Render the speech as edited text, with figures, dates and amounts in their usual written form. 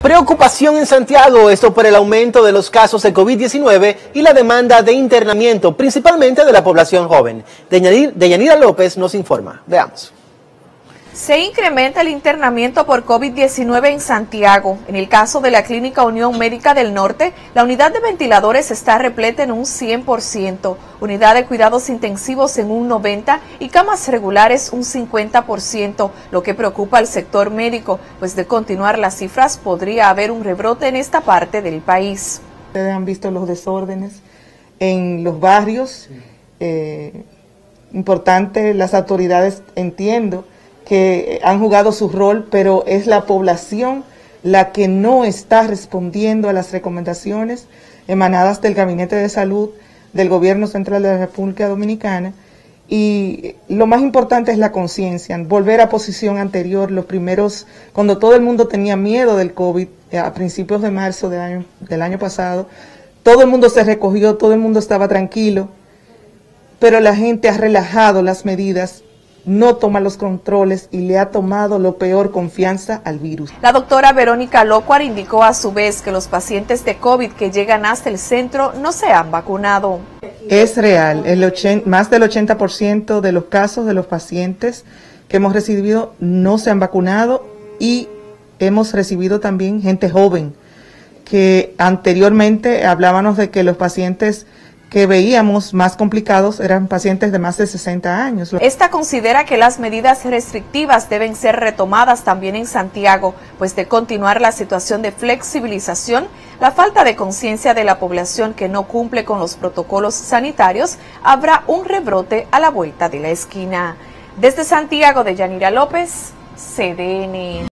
Preocupación en Santiago, esto por el aumento de los casos de COVID-19 y la demanda de internamiento, principalmente de la población joven. Deyanira López nos informa. Veamos. Se incrementa el internamiento por COVID-19 en Santiago. En el caso de la Clínica Unión Médica del Norte, la unidad de ventiladores está repleta en un 100%, unidad de cuidados intensivos en un 90% y camas regulares un 50%, lo que preocupa al sector médico, pues de continuar las cifras podría haber un rebrote en esta parte del país. Ustedes han visto los desórdenes en los barrios, importante, las autoridades entiendo que han jugado su rol, pero es la población la que no está respondiendo a las recomendaciones emanadas del Gabinete de Salud del Gobierno Central de la República Dominicana, y lo más importante es la conciencia, volver a posición anterior, los primeros, cuando todo el mundo tenía miedo del COVID, a principios de marzo del año pasado, todo el mundo se recogió, todo el mundo estaba tranquilo, pero la gente ha relajado las medidas, no toma los controles y le ha tomado lo peor, confianza al virus. La doctora Verónica Locuar indicó a su vez que los pacientes de COVID que llegan hasta el centro no se han vacunado. Es real, más del 80% de los casos de los pacientes que hemos recibido no se han vacunado, y hemos recibido también gente joven, que anteriormente hablábamos de que los pacientes que veíamos más complicados eran pacientes de más de 60 años. Esta considera que las medidas restrictivas deben ser retomadas también en Santiago, pues de continuar la situación de flexibilización, la falta de conciencia de la población que no cumple con los protocolos sanitarios, habrá un rebrote a la vuelta de la esquina. Desde Santiago, Deyanira López, CDN.